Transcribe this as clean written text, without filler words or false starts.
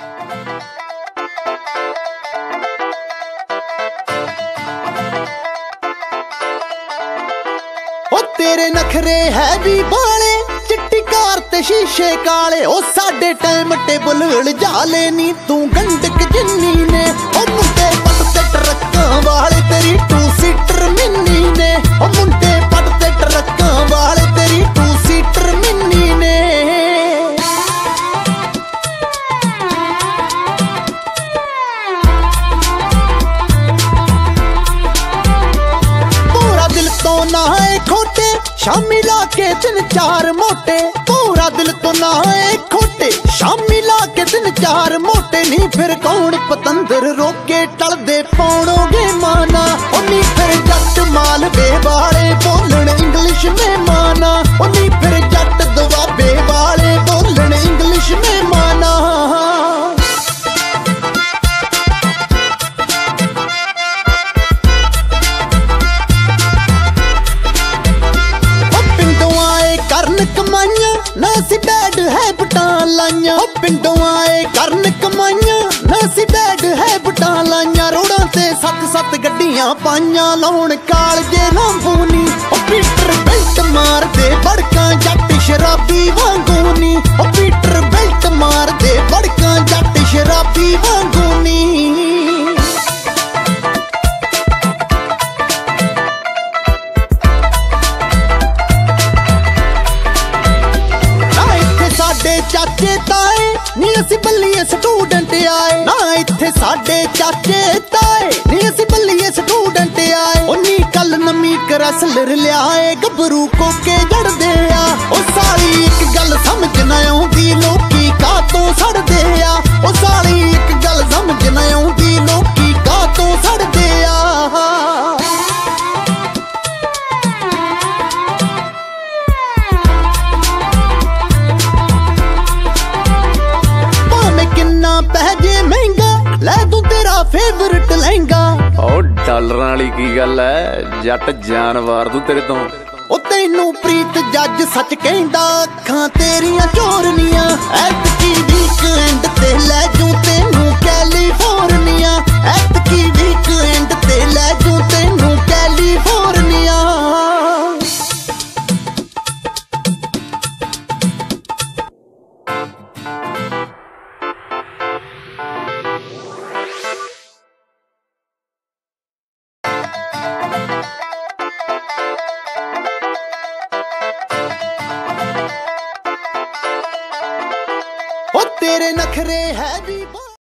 तेरे नखरे है भी बाले चिट्टी कार ते शीशे काले ओ साडे टाइम टेबल जाले नी तू गंडक जिन्नी ने ओ मुंडे पट ते ट्रक्कां वाले तेरी टू सीटर मिन्नी ने ओ मुंडे पट ते ट्रक्कां वाले तेरी टू सीटर मिन्नी ने पूरा दिल तो ना है खोटे शामी लाके 3-4 मोटे पूरा दिल तो ना है खोटे शामी लाके 3-4 मोटे नी फिर कौन पतंदर रोके टल दे पाउणोगे माना ओ नी फिर जट मालवे वाले बोलन इंग्लिश में माना ओ नी फिर जट दुआबे वाले बोलन इंग्लिश में माना ना सी बैड है बटा लाइया पिंडों आए करन कमाइया ना सी बैड है बटा लाइया रोड़ा ते 7-7 गड्डियां पाइया लाउण कालजे लांबूनी ओ पीटर बेल्ट मार दे बड़का जट शराबी वांगूनी ओ पीटर बेल्ट मार दे बड़का जट शराबी वांगूनी चाचे ताए नी असी बल्लीए स्टूडेंट आए ना इत्थे साडे चाचे ताए नी असी बल्लीए स्टूडेंट आए ओ नी कल नमी करसलर लियाए गबरू कोके जड़दे आ ओ साली एक गल समझ ना आउंदी लोकी कातों सड़दे आ ओ साली एक गल समझ ना आउंदी लोकी कातों सड़दे आ पहजे महंगा लै तू तेरा फेवरेट लहंगा ओ डॉलर वाली की गल है जट जान वार दूं तेरे तो ओ तैनू प्रीत जज सच कहंदा अखां तेरियां चोरनियां ऐतकी वीकेंड ते लै जूं तैनू कैलीफोर्निया ऐतकी वीकेंड ते लै जूं तैनू कैलीफोर्निया तेरे नखरे है भी